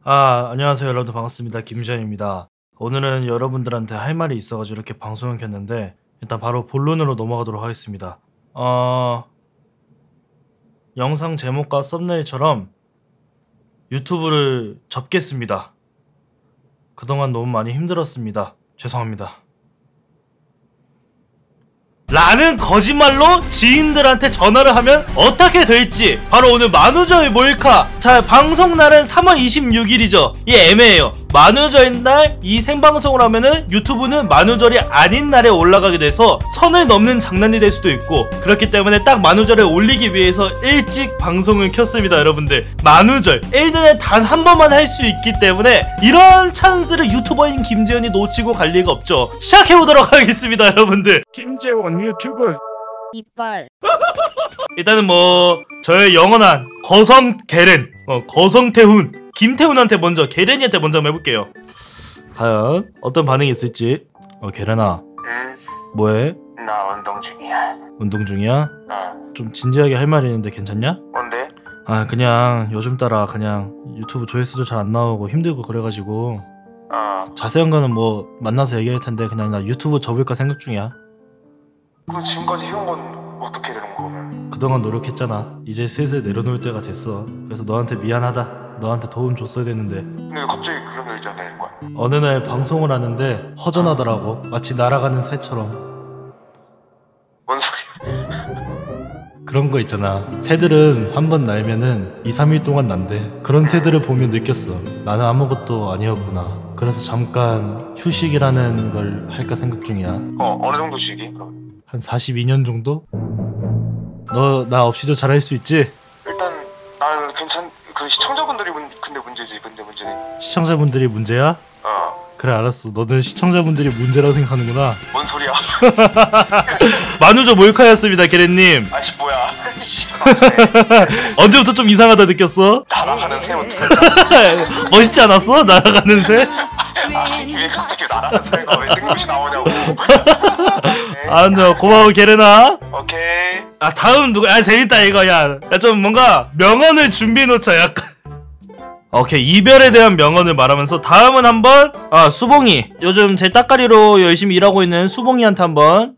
안녕하세요 여러분들 반갑습니다. 김지현입니다. 오늘은 여러분들한테 할 말이 있어가지고 이렇게 방송을 켰는데 일단 바로 본론으로 넘어가도록 하겠습니다. 영상 제목과 썸네일처럼 유튜브를 접겠습니다. 그동안 너무 많이 힘들었습니다. 죄송합니다. 라는 거짓말로 지인들한테 전화를 하면 어떻게 될지 바로 오늘 만우절 몰카. 자, 방송 날은 3월 26일이죠 이게 애매해요. 만우절인 날 이 생방송을 하면은 유튜브는 만우절이 아닌 날에 올라가게 돼서 선을 넘는 장난이 될 수도 있고, 그렇기 때문에 딱 만우절에 올리기 위해서 일찍 방송을 켰습니다. 여러분들, 만우절 1년에 단 한 번만 할 수 있기 때문에 이런 찬스를 유튜버인 김재현이 놓치고 갈 리가 없죠. 시작해보도록 하겠습니다. 여러분들, 김재원 유튜브 이빨. 일단은 저의 영원한 거성 게렌, 거성태훈 김태훈한테 먼저, 게렌이한테 먼저 한번 해볼게요. 과연 어떤 반응이 있을지. 게렌아, 응? 뭐해? 나 운동 중이야. 운동 중이야? 좀 진지하게 할 말이 있는데 괜찮냐? 뭔데? 그냥 요즘 따라 그냥 유튜브 조회수도 잘 안 나오고 힘들고 그래가지고 자세한 거는 만나서 얘기할 텐데 그냥 나 유튜브 접을까 생각 중이야. 그럼 지금까지 해온 건 어떻게 되는 거면? 그동안 노력했잖아. 이제 슬슬 내려놓을 때가 됐어. 그래서 너한테 미안하다. 너한테 도움 줬어야 되는데. 근데 왜 갑자기 그런 결정 내린 거야? 어느 날 방송을 하는데 허전하더라고. 마치 날아가는 새처럼. 뭔 소리야? 그런 거 있잖아. 새들은 한 번 날면은 2-3일 동안 난대. 그런 새들을 보며 느꼈어. 나는 아무것도 아니었구나. 그래서 잠깐 휴식이라는 걸 할까 생각 중이야. 어느 정도 시기? 그럼 한 42년 정도? 너 나 없이도 잘할 수 있지? 일단 나는 그 시청자분들이 근데 문제지. 근데 문제는 시청자분들이 문제야? 그래, 알았어. 너는 시청자분들이 문제라고 생각하는구나. 뭔 소리야? 만우절 몰카였습니다, 게렌님. 아씨 뭐야? 언제부터 좀 이상하다 느꼈어? 날아가는 새 어떻게? 멋있지 않았어? 날아가는 새? 왜 갑자기 날아가는 새가 왜 뜬금없이 나오냐고. 너 고마워, 게렌아. 오케이. 다음 누구? 재밌다 이거. 야, 좀 뭔가 명언을 준비해놓자. 약간 오케이, 이별에 대한 명언을 말하면서 다음은 한번 수봉이, 요즘 제 따까리로 열심히 일하고 있는 수봉이한테 한번.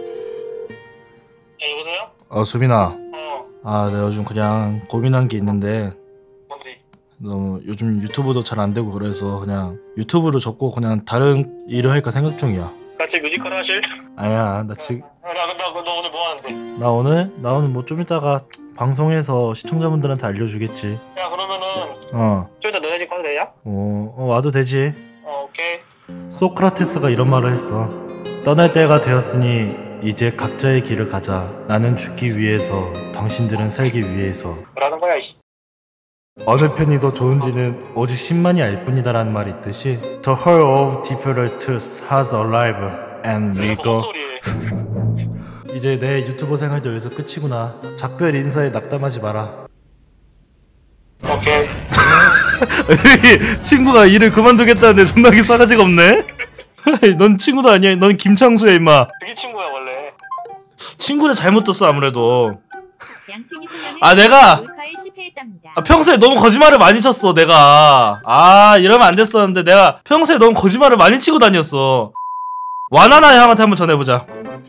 여보세요? 수빈아, 내가 요즘 그냥 고민한 게 있는데, 뭔데? 너 요즘 유튜브도 잘 안 되고 그래서 그냥 유튜브를 접고 그냥 다른 일을 할까 생각 중이야. 같이 뮤지컬 하실? 아니야, 나 지금 너 오늘 뭐 하는데? 나 오늘 좀 이따가 방송에서 시청자분들한테 알려주겠지. 야 그러면은 좀 이따 너네 집 가도 되냐? 와도 되지. 오케이. 소크라테스가 이런 말을 했어. 떠날 때가 되었으니 이제 각자의 길을 가자. 나는 죽기 위해서, 당신들은 살기 위해서. 뭐라는 거야 이씨. 어느 편이 더 좋은지는 오직 신만이 알 뿐이다 라는 말이 있듯이 The whole of different truths has arrived and we go. 이제 내 유튜버 생활도 여기서 끝이구나. 작별 인사에 낙담하지 마라. 오케이. 친구가 일을 그만두겠다는데 존나게 싸가지가 없네? 넌 친구도 아니야. 넌 김창수야 임마. 그게 친구야 원래. 친구를 잘못 뒀어 아무래도. 양치기 소년은 내가 몰카에 실패했답니다. 평소에 너무 거짓말을 많이 쳤어 내가. 이러면 안 됐었는데 내가 평소에 너무 거짓말을 많이 치고 다녔어. 와나나 형한테 한번 전해보자.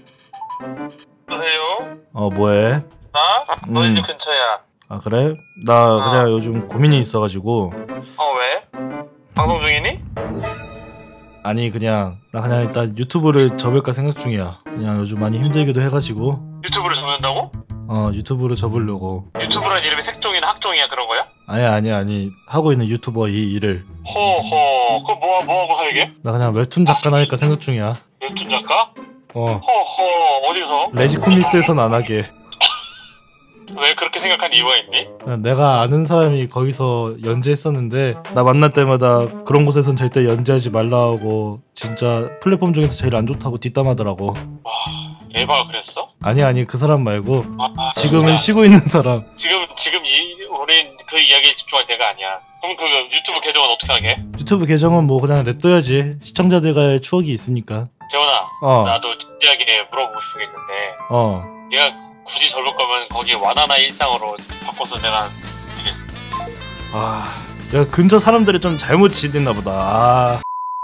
여보세요? 뭐해? 나? 어디 집 근처야. 그래? 나 그냥 요즘 고민이 있어가지고. 왜? 방송 중이니? 아니 그냥 나 그냥 일단 유튜브를 접을까 생각 중이야. 그냥 요즘 많이 힘들기도 해가지고. 유튜브를 접는다고? 유튜브를 접으려고. 유튜브란 이름이 색종이나 학종이야 그런 거야? 아니 하고 있는 유튜버 이 일을. 허허. 그거 뭐하고 살게? 나 그냥 웹툰 작가나 할까 생각 중이야. 웹툰 작가? 허허. 어디서? 레지코믹스에선 안 하게. 왜 그렇게 생각한 이유가 있니? 그냥 내가 아는 사람이 거기서 연재했었는데 나 만날 때마다 그런 곳에선 절대 연재하지 말라고, 진짜 플랫폼 중에서 제일 안 좋다고 뒷담하더라고. 와, 에바가 그랬어? 아니 그 사람 말고 지금은 진짜. 쉬고 있는 사람. 지금 우린 그 이야기에 집중할 때가 아니야. 그럼 그 유튜브 계정은 어떻게 하게? 유튜브 계정은 그냥 냅둬야지. 시청자들과의 추억이 있으니까. 재원아, 나도 진지하게 물어보고 싶은 게 있는데 내가 굳이 접을 거면 거기 와나나 일상으로 바꿔서 내가 야, 근처 사람들이 좀 잘못 지냈나 보다. 아.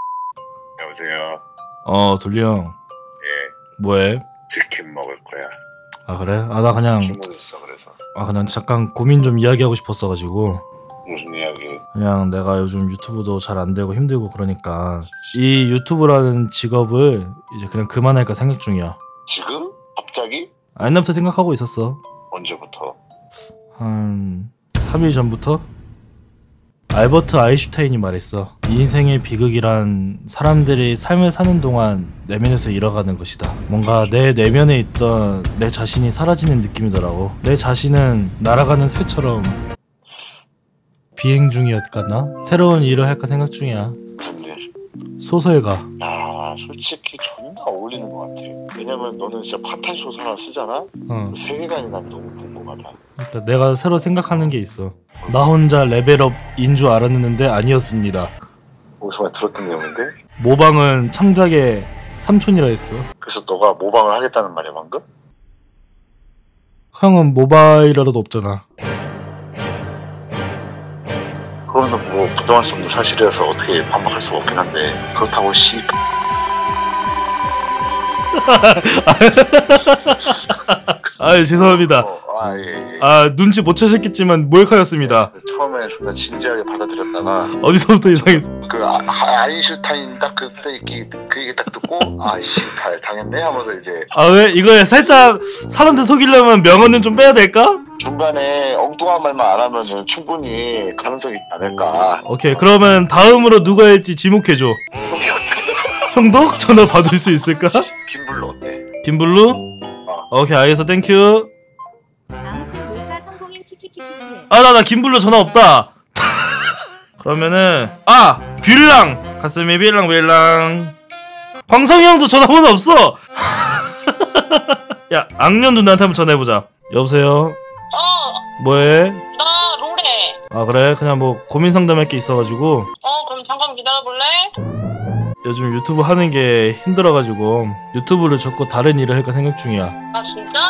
여보세요. 돌리 형. 예. 뭐해? 치킨 먹을 거야. 아 그래? 아 나 그냥 주문했어 그래서. 아 그냥 잠깐 고민 좀 이야기하고 싶었어가지고. 무슨 이야기? 그냥 내가 요즘 유튜브도 잘 안 되고 힘들고 그러니까 이 유튜브라는 직업을 이제 그냥 그만할까 생각 중이야. 지금? 갑자기? 옛날부터 생각하고 있었어. 언제부터? 한 3일 전부터? 알버트 아인슈타인이 말했어. 인생의 비극이란 사람들이 삶을 사는 동안 내면에서 잃어가는 것이다. 뭔가 내 내면에 있던 내 자신이 사라지는 느낌이더라고. 내 자신은 날아가는 새처럼 비행 중이었거나 새로운 일을 할까 생각 중이야. 근데 소설가. 야 솔직히 존나 어울리는 것 같아. 왜냐면 너는 진짜 파탄 소설 하나 쓰잖아? 그 세계관이 난 너무 궁금하다. 일단 내가 새로 생각하는 게 있어. 나 혼자 레벨업인 줄 알았는데 아니었습니다. 어디서 많이 들었던 내용인데? 모방은 창작의 삼촌이라 했어. 그래서 너가 모방을 하겠다는 말이야 방금? 형은 모바일러도 없잖아. 그거는 뭐 부정할 수 없는 사실이라서 어떻게 반박할 수가 없긴 한데 그렇다고 씨 아유 죄송합니다. 예. 눈치 못 채셨겠지만 몰카였습니다. 처음에 존나 진지하게 받아들였다가 어디서부터 이상했어. 그 아인슈타인 딱 그때 그 얘기 딱 듣고 아이씨 당했네 하면서 이제 왜 이거에 살짝 사람들 속이려면 명언은 좀 빼야 될까? 중간에 엉뚱한 말만 안 하면은 충분히 가능성이 있지 않을까. 오케이 그러면 다음으로 누가 할지 지목해줘. 형도 전화 받을 수 있을까? 김블루 어때? 김블루? 오케이 알겠어 땡큐. 아무튼 몰카 성공인 키키키키키. 나 김블루 전화 없다. 그러면은 뷰랑 가슴이 빌랑빌랑. 광성이 형도 전화번호 없어. 야 악년 누나한테 한번 전화해보자. 여보세요? 뭐해? 나 롤해. 그래? 그냥 뭐 고민 상담할 게 있어가지고. 그럼 잠깐 기다려볼래? 요즘 유튜브 하는 게 힘들어가지고 유튜브를 접고 다른 일을 할까 생각 중이야. 아 진짜?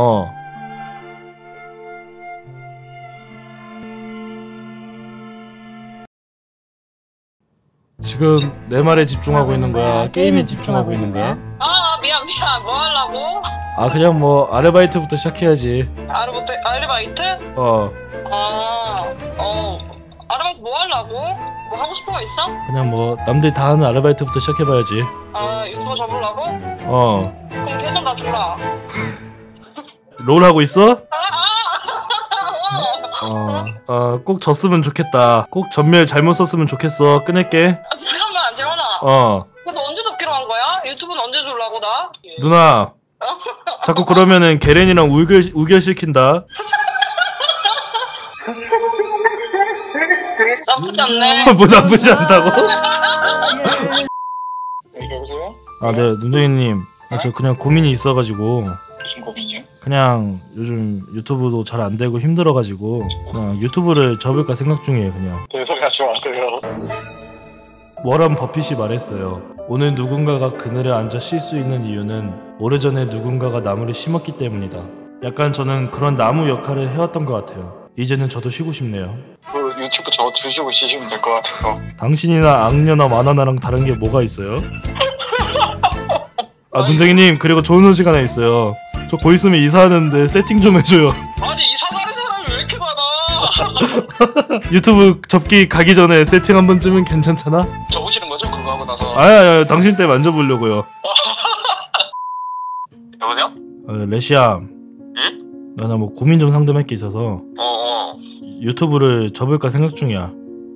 지금 내 말에 집중하고 있는 거야? 게임에 집중하고 있는 거야? 미안 뭐 하려고? 그냥 뭐 아르바이트부터 시작해야지. 아르바이트? 아르바이트 뭐 하려고? 뭐 하고 싶은 거 있어? 그냥 뭐 남들 다 하는 아르바이트부터 시작해봐야지. 유튜버 접으려고? 그럼 계속 나 줘라. 롤 하고 있어? 꼭 졌으면 좋겠다. 꼭 전멸 잘못 썼으면 좋겠어. 끊을게. 잠깐만 재원아. 그래서 언제 접기로 한 거야? 유튜브는 언제 주려고 나? 누나 자꾸 그러면은 게렌이랑 우결시킨다. 나쁘지 않네. 뭐 나쁘지 않다고? 여보세요? 네 눈쟁이님 저 그냥 고민이 있어가지고. 무슨 고민이야? 그냥 요즘 유튜브도 잘 안 되고 힘들어가지고 그냥 유튜브를 접을까 생각 중이에요. 그냥 개소리 하지 마세요. 워런 버핏이 말했어요. 오늘 누군가가 그늘에 앉아 쉴 수 있는 이유는 오래전에 누군가가 나무를 심었기 때문이다. 약간 저는 그런 나무 역할을 해왔던 것 같아요. 이제는 저도 쉬고 싶네요. 그 유튜브 저 주시고 쉬시면 될 것 같아요. 당신이나 악녀나 만화나랑 다른 게 뭐가 있어요? 눈쟁이님 그리고 좋은 소식 하나 있어요. 저 곧 있으면 이사하는데 세팅 좀 해줘요. 아니 이사 가는 사람이 왜 이렇게 많아? 유튜브 접기 가기 전에 세팅 한 번쯤은 괜찮잖아? 접으시는 거죠? 그거 하고 나서. 아야 당신 때 만져보려고요. 여보세요? 레시야. 응? 나 뭐 고민 좀 상담할 게 있어서 유튜브를 접을까 생각 중이야.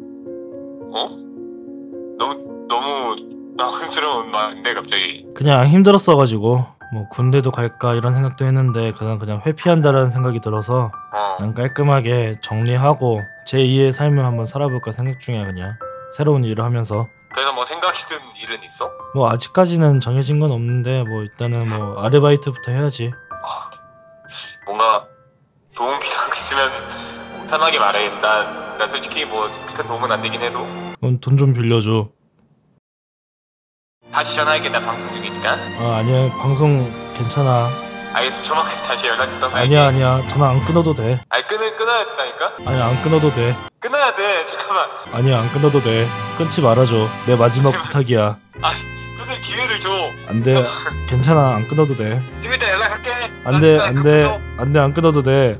너무 당황스러운 말인데 갑자기. 그냥 힘들었어가지고 뭐 군대도 갈까 이런 생각도 했는데 그냥 회피한다라는 생각이 들어서 난 깔끔하게 정리하고 제2의 삶을 한번 살아볼까 생각 중이야. 그냥 새로운 일을 하면서. 그래서 뭐 생각이 든 일은 있어? 뭐 아직까지는 정해진 건 없는데 뭐 일단은 뭐 아르바이트부터 해야지. 뭔가 도움 필요한 거 있으면 편하게 말해. 난 솔직히 뭐 큰 도움은 안 되긴 해도 그럼 돈 좀 빌려줘. 다시 전화할게. 나 방송 중이니까. 아니야 방송 괜찮아. 알겠어. 조만간 다시 연락 주던 아니야 전화 안 끊어도 돼. 아니 끊어야 된다니까? 아니 안 끊어도 돼. 끊어야 돼. 잠깐만. 아니야 안 끊어도 돼. 끊지 말아줘. 내 마지막 부탁이야. 아니 끊을 기회를 줘. 안돼. 괜찮아 안 끊어도 돼. 좀 이따 연락할게. 안돼 안 끊어도 돼.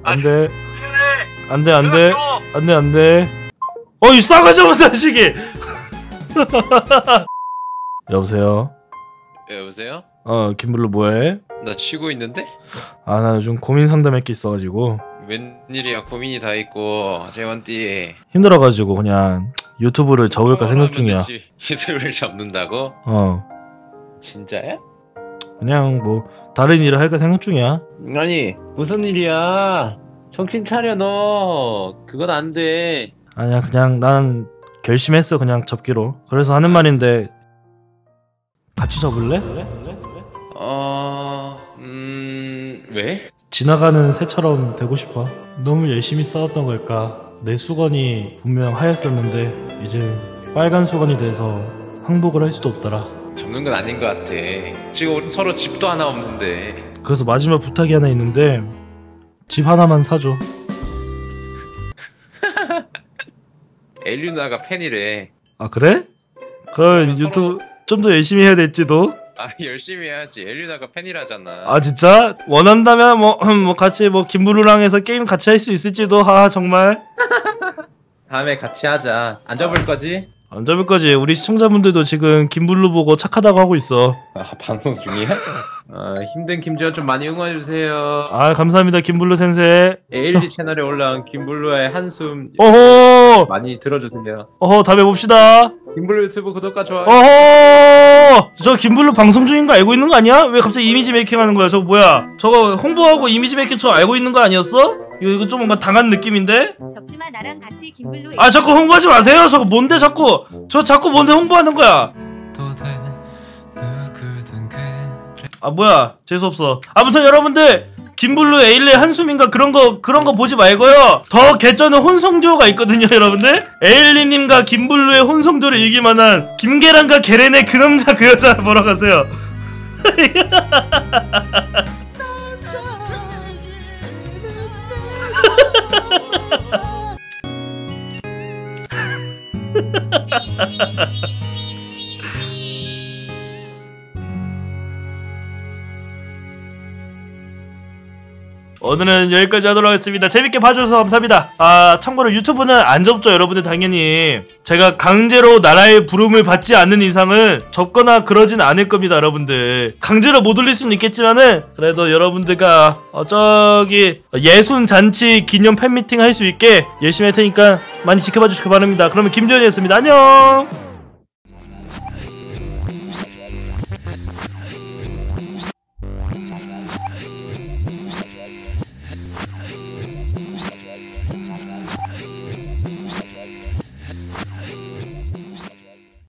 안돼. 이 싸가지 없는 자식이. 여보세요. 여보세요? 김블루 뭐해? 나 쉬고 있는데? 나 요즘 고민 상담할 게 있어가지고 웬일이야. 고민이 다 있고 재원띠 힘들어가지고 그냥 유튜브를 접을까 생각 중이야. 유튜브를 접는다고? 진짜야? 그냥 뭐 다른 일을 할까 생각 중이야. 아니 무슨 일이야. 정신 차려 너. 그건 안 돼. 아니야 그냥 난 결심했어. 그냥 접기로. 그래서 하는 말인데 같이 접을래? 왜? 지나가는 새처럼 되고 싶어. 너무 열심히 싸웠던 걸까. 내 수건이 분명 하였었는데 이제 빨간 수건이 돼서 항복을 할 수도 없더라. 접는 건 아닌 것 같아. 지금 우리 서로 집도 하나 없는데. 그래서 마지막 부탁이 하나 있는데 집 하나만 사줘. 엘리 누나가 팬이래. 그래? 그럼 유튜브 좀 더 열심히 해야 될지도. 열심히 해야지. 엘리 누나가 팬이라잖아. 진짜? 원한다면 뭐 같이 김블루랑 해서 게임 같이 할 수 있을지도. 정말 다음에 같이 하자. 안 접을 거지? 안 접을 거지. 우리 시청자분들도 지금 김블루 보고 착하다고 하고 있어. 방송 중이야? 힘든 김지원 좀 많이 응원해주세요. 감사합니다 김블루 센세. 에일리 채널에 올라온 김블루의 한숨 어허 많이 들어주세요. 다음에 봅시다. 김블루 유튜브 구독과 좋아요. 저 김블루 방송 중인 거 알고 있는 거 아니야? 왜 갑자기 이미지 메이킹 하는 거야? 저거 뭐야? 저거 홍보하고 이미지 메이킹 저 알고 있는 거 아니었어? 이거 좀 뭔가 당한 느낌인데? 접지마 나랑 같이 김블루. 자꾸 홍보하지 마세요. 저거 뭔데 자꾸 뭔데 홍보하는 거야? 뭐야 재수없어. 아무튼 여러분들 김블루 에일리 한숨인가 그런 거 보지 말고요. 더 개쩌는 혼성듀오가 있거든요 여러분들. 에일리님과 김블루의 혼성듀오를 이길만한 김계란과 게렌의 그 남자 그 여자 보러 가세요. 오늘은 여기까지 하도록 하겠습니다. 재밌게 봐주셔서 감사합니다. 참고로 유튜브는 안 접죠 여러분들. 당연히 제가 강제로 나라의 부름을 받지 않는 이상은 접거나 그러진 않을 겁니다 여러분들. 강제로 못 올릴 수는 있겠지만은 그래도 여러분들과 저기 예순잔치 기념 팬미팅 할 수 있게 열심히 할 테니까 많이 지켜봐 주시기 바랍니다. 그러면 김지현이었습니다. 안녕.